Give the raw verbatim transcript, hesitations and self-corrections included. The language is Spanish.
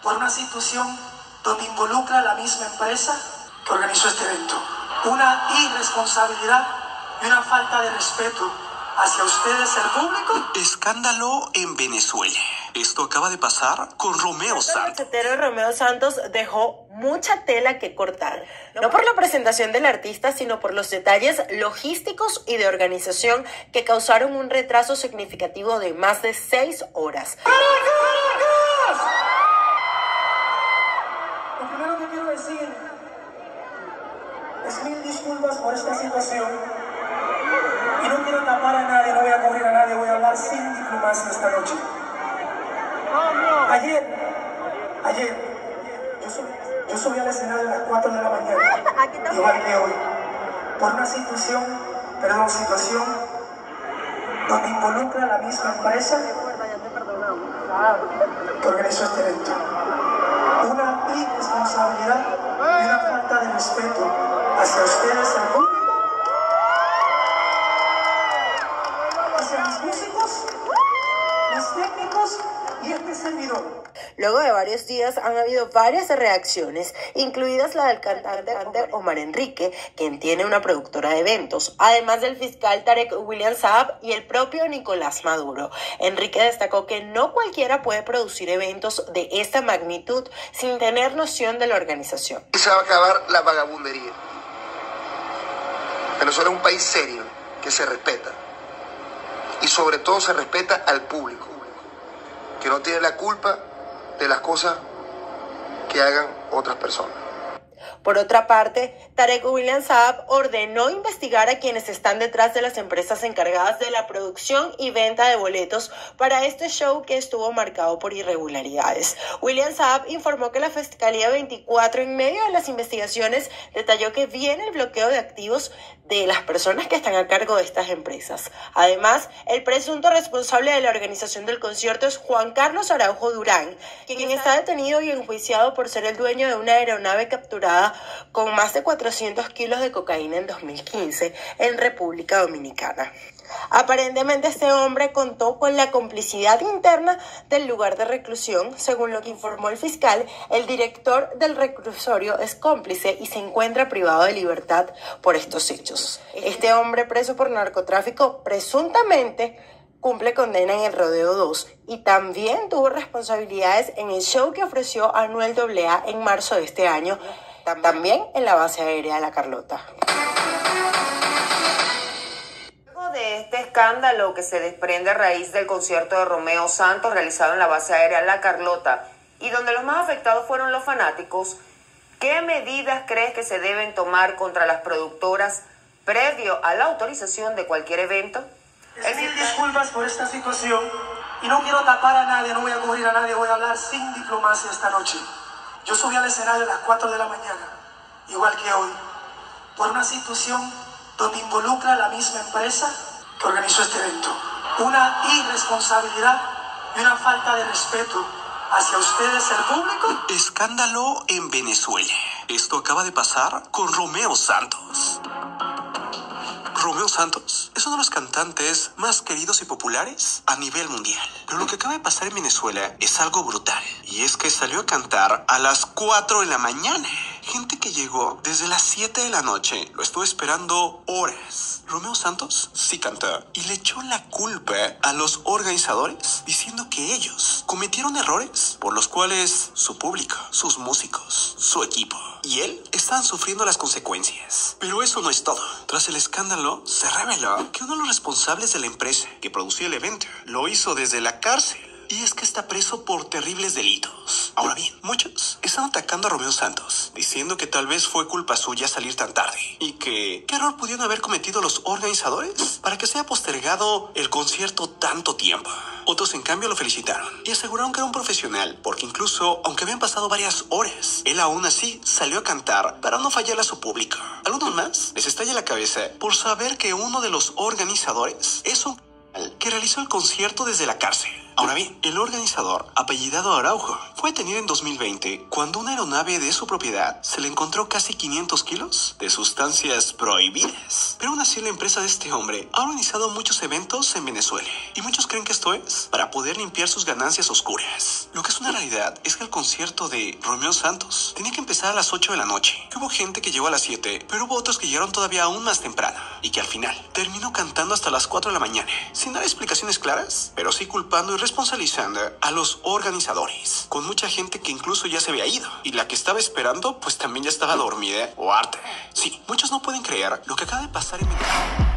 por una situación donde involucra a la misma empresa que organizó este evento. Una irresponsabilidad y una falta de respeto hacia ustedes, el público. Escándalo en Venezuela. Esto acaba de pasar con Romeo Santos. El bachatero Romeo Santos dejó mucha tela que cortar, no por la presentación del artista, sino por los detalles logísticos y de organización que causaron un retraso significativo de más de seis horas. Lo primero que quiero decir es mil disculpas por esta situación. Y no quiero tapar a nadie, no voy a cubrir a nadie, voy a hablar sin diplomacia esta noche. Ayer, ayer, yo subí, yo subí al escenario a las cuatro de la mañana, igual que hoy, por una situación, perdón, situación donde involucra a la misma empresa que organizó este evento. Una irresponsabilidad y una falta de respeto hacia ustedes, el público, hacia mis músicos, mis técnicos y este servidor. Luego de varios días han habido varias reacciones, incluidas la del cantante Omar Enrique, quien tiene una productora de eventos, además del fiscal Tarek William Saab y el propio Nicolás Maduro. Enrique destacó que no cualquiera puede producir eventos de esta magnitud sin tener noción de la organización. Se va a acabar la vagabundería. Venezuela es un país serio, que se respeta. Y sobre todo se respeta al público, que no tiene la culpa de las cosas que hagan otras personas. Por otra parte, Tarek William Saab ordenó investigar a quienes están detrás de las empresas encargadas de la producción y venta de boletos para este show que estuvo marcado por irregularidades. William Saab informó que la Fiscalía veinticuatro, en medio de las investigaciones, detalló que viene el bloqueo de activos de las personas que están a cargo de estas empresas. Además, el presunto responsable de la organización del concierto es Juan Carlos Araujo Durán, quien está detenido y enjuiciado por ser el dueño de una aeronave capturada con más de cuatrocientos kilos de cocaína en dos mil quince en República Dominicana. Aparentemente este hombre contó con la complicidad interna del lugar de reclusión. Según lo que informó el fiscal, el director del reclusorio es cómplice y se encuentra privado de libertad por estos hechos. Este hombre, preso por narcotráfico, presuntamente cumple condena en el Rodeo dos y también tuvo responsabilidades en el show que ofreció Anuel doble A en marzo de este año, también en la base aérea de La Carlota. Luego de este escándalo que se desprende a raíz del concierto de Romeo Santos realizado en la base aérea La Carlota y donde los más afectados fueron los fanáticos, ¿qué medidas crees que se deben tomar contra las productoras previo a la autorización de cualquier evento? Mil disculpas por esta situación y no quiero tapar a nadie, no voy a cubrir a nadie, voy a hablar sin diplomacia esta noche. Yo subí al escenario a las cuatro de la mañana, igual que hoy, por una situación donde involucra a la misma empresa que organizó este evento. Una irresponsabilidad y una falta de respeto hacia ustedes, el público. Escándalo en Venezuela. Esto acaba de pasar con Romeo Santos. Romeo Santos es uno de los cantantes más queridos y populares a nivel mundial. Pero lo que acaba de pasar en Venezuela es algo brutal. Y es que salió a cantar a las cuatro de la mañana. Gente que llegó desde las siete de la noche. Lo estuvo esperando horas. Romeo Santos sí cantó y le echó la culpa a los organizadores diciendo que ellos cometieron errores por los cuales su público, sus músicos, su equipo y él están sufriendo las consecuencias. Pero eso no es todo. Tras el escándalo, se reveló que uno de los responsables de la empresa que producía el evento lo hizo desde la cárcel. Y es que está preso por terribles delitos. Ahora bien, muchos están atacando a Romeo Santos, diciendo que tal vez fue culpa suya salir tan tarde. Y que, ¿qué error pudieron haber cometido los organizadores para que se haya postergado el concierto tanto tiempo? Otros, en cambio, lo felicitaron y aseguraron que era un profesional, porque incluso, aunque habían pasado varias horas, él aún así salió a cantar para no fallarle a su público. Algunos más les estalla la cabeza por saber que uno de los organizadores es un que realizó el concierto desde la cárcel. Ahora bien, el organizador, apellidado Araujo, fue detenido en dos mil veinte cuando una aeronave de su propiedad se le encontró casi quinientos kilos de sustancias prohibidas. Pero aún así la empresa de este hombre ha organizado muchos eventos en Venezuela y muchos creen que esto es para poder limpiar sus ganancias oscuras. Lo que es una realidad es que el concierto de Romeo Santos tenía que empezar a las ocho de la noche, que hubo gente que llegó a las siete, pero hubo otros que llegaron todavía aún más temprano y que al final terminó cantando hasta las cuatro de la mañana, sin dar explicaciones claras, pero sí culpando y responsabilizando a los organizadores, con mucha gente que incluso ya se había ido y la que estaba esperando pues también ya estaba dormida o harta. Sí, muchos no pueden creer lo que acaba de pasar en Venezuela.